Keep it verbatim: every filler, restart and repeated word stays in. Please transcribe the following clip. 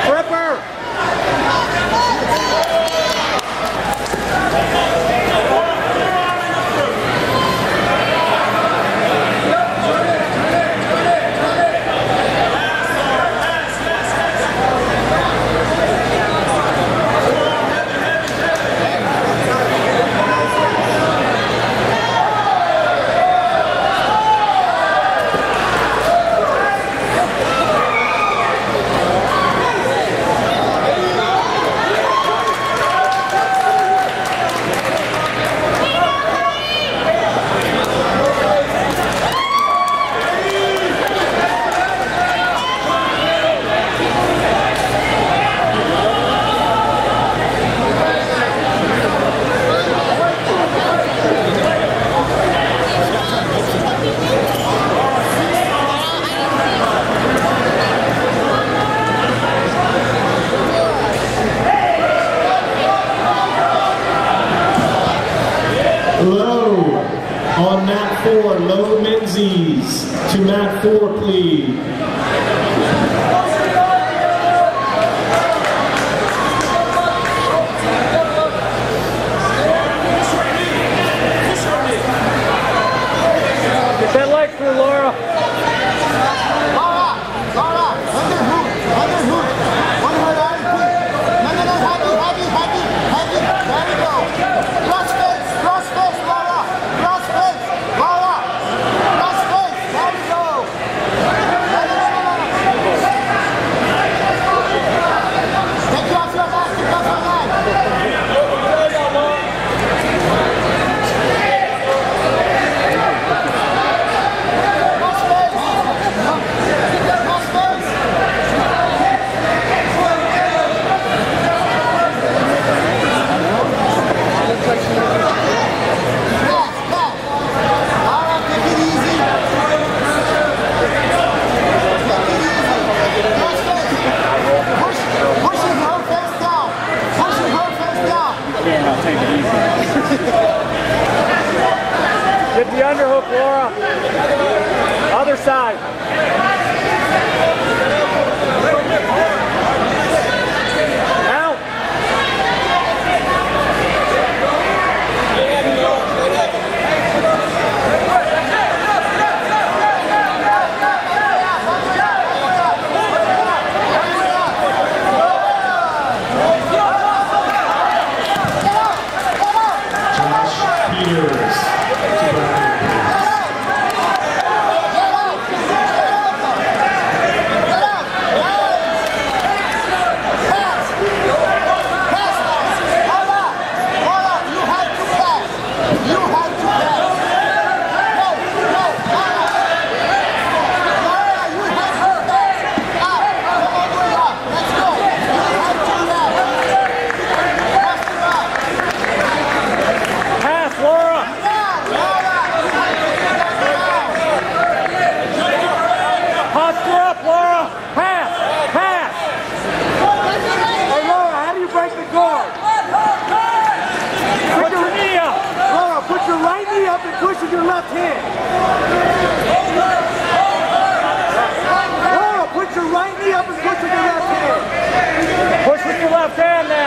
Low on mat four, Low Menzies to mat four, please. Get that leg through, Laura. Laura, Laura, under hook, under hook. One more line, please. No, no, no, heavy, heavy, heavy, heavy. There we go. Cross face, cross face, Laura. Cross face, Laura. Cross face, there we go. No, no, no, no, no. Take you off your back, take you off your leg. Get the underhook, Laura. Other side. Out. Push your left hand. Laura, put your right knee up and push with your left hand. Push with your left hand now.